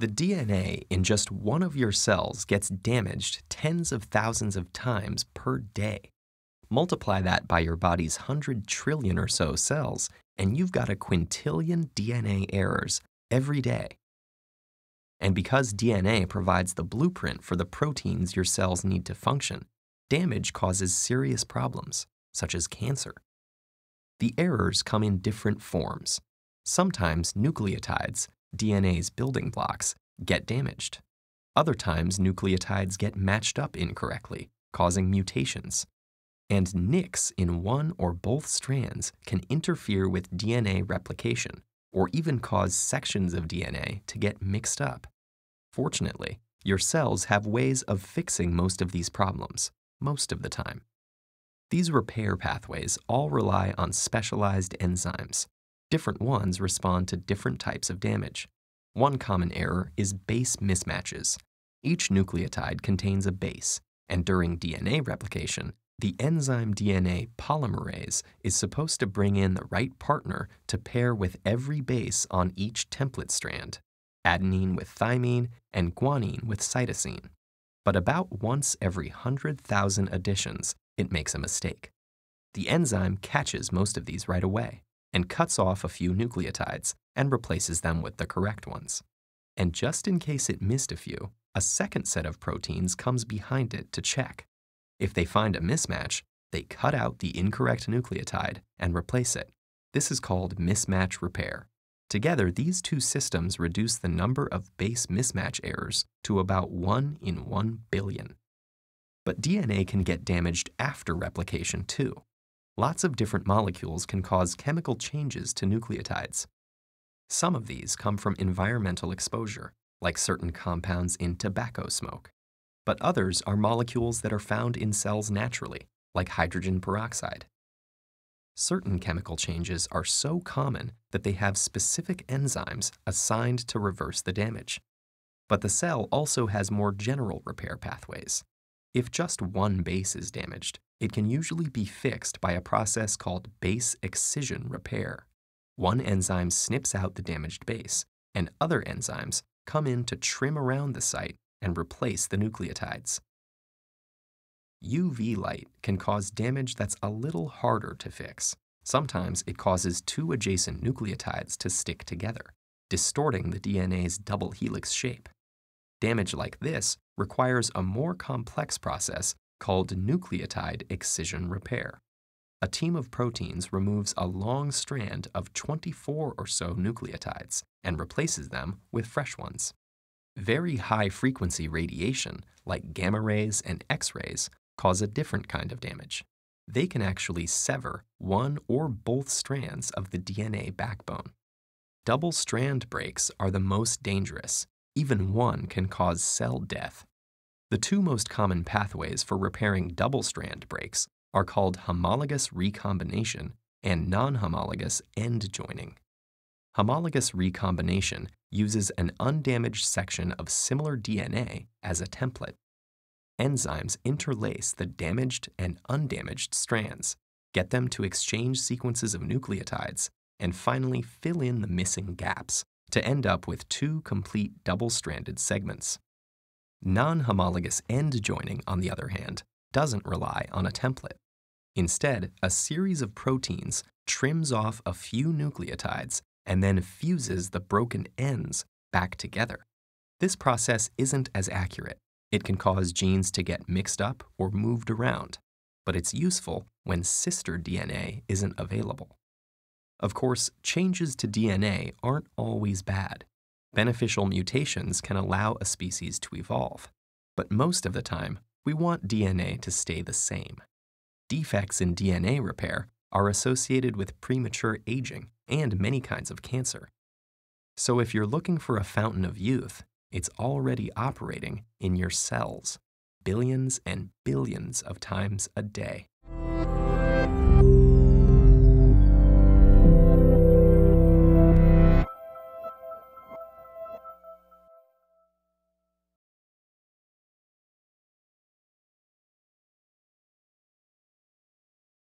The DNA in just one of your cells gets damaged tens of thousands of times per day. Multiply that by your body's 100 trillion or so cells, and you've got a quintillion DNA errors every day. And because DNA provides the blueprint for the proteins your cells need to function, damage causes serious problems, such as cancer. The errors come in different forms. Sometimes nucleotides, DNA's building blocks, get damaged. Other times nucleotides get matched up incorrectly, causing mutations. And nicks in one or both strands can interfere with DNA replication, or even cause sections of DNA to get mixed up. Fortunately, your cells have ways of fixing most of these problems, most of the time. These repair pathways all rely on specialized enzymes. Different ones respond to different types of damage. One common error is base mismatches. Each nucleotide contains a base, and during DNA replication, the enzyme DNA polymerase is supposed to bring in the right partner to pair with every base on each template strand, adenine with thymine and guanine with cytosine. But about once every 100,000 additions, it makes a mistake. The enzyme catches most of these right away and cuts off a few nucleotides and replaces them with the correct ones. And just in case it missed a few, a second set of proteins comes behind it to check. If they find a mismatch, they cut out the incorrect nucleotide and replace it. This is called mismatch repair. Together, these two systems reduce the number of base mismatch errors to about 1 in 1 billion. But DNA can get damaged after replication too. Lots of different molecules can cause chemical changes to nucleotides. Some of these come from environmental exposure, like certain compounds in tobacco smoke. But others are molecules that are found in cells naturally, like hydrogen peroxide. Certain chemical changes are so common that they have specific enzymes assigned to reverse the damage. But the cell also has more general repair pathways. If just one base is damaged, it can usually be fixed by a process called base excision repair. One enzyme snips out the damaged base, and other enzymes come in to trim around the site and replace the nucleotides. UV light can cause damage that's a little harder to fix. Sometimes it causes two adjacent nucleotides to stick together, distorting the DNA's double helix shape. Damage like this requires a more complex process called nucleotide excision repair. A team of proteins removes a long strand of 24 or so nucleotides and replaces them with fresh ones. Very high-frequency radiation, like gamma rays and X-rays, cause a different kind of damage. They can actually sever one or both strands of the DNA backbone. Double-strand breaks are the most dangerous. Even one can cause cell death. The two most common pathways for repairing double-strand breaks are called homologous recombination and non-homologous end joining. Homologous recombination uses an undamaged section of similar DNA as a template. Enzymes interlace the damaged and undamaged strands, get them to exchange sequences of nucleotides, and finally fill in the missing gaps to end up with two complete double-stranded segments. Non-homologous end joining, on the other hand, doesn't rely on a template. Instead, a series of proteins trims off a few nucleotides and then fuses the broken ends back together. This process isn't as accurate. It can cause genes to get mixed up or moved around, but it's useful when sister DNA isn't available. Of course, changes to DNA aren't always bad. Beneficial mutations can allow a species to evolve, but most of the time, we want DNA to stay the same. Defects in DNA repair are associated with premature aging and many kinds of cancer. So if you're looking for a fountain of youth, it's already operating in your cells, billions and billions of times a day.